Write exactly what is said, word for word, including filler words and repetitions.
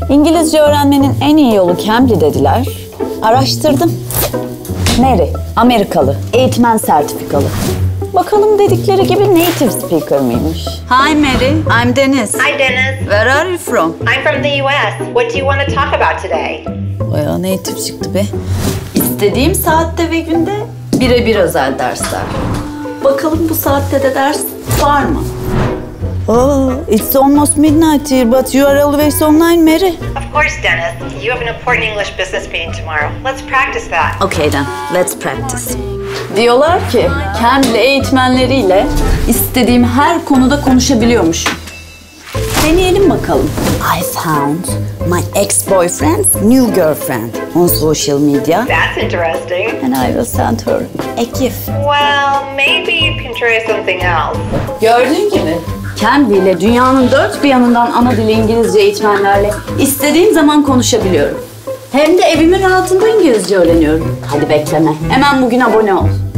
İngilizce öğrenmenin en iyi yolu Cambly dediler. Araştırdım. Mary, Amerikalı, eğitmen sertifikalı. Bakalım dedikleri gibi native speaker mıymış? Hi Mary, I'm Deniz. Hi Dennis. Where are you from? I'm from the U S. What do you want to talk about today? Bayağı native çıktı be. İstediğim saatte ve günde birebir özel dersler. Bakalım bu saatte de ders var mı? Oh, it's almost midnight here, but you are always online, Mary. Of course, Dennis. You have an important English business meeting tomorrow. Let's practice that. Okay then, let's practice. Diyorlar ki Cambly eğitmenleriyle istediğim her konuda konuşabiliyormuşum. Deneyelim bakalım. I found my ex-boyfriend's new girlfriend on social media. That's interesting. And I will send her a gift. Well, maybe you can try something else. Gördüğün gibi Cambly ile dünyanın dört bir yanından ana dili İngilizce eğitmenlerle istediğim zaman konuşabiliyorum. Hem de evimin rahatında İngilizce öğreniyorum. Hadi bekleme. Hemen bugün abone ol.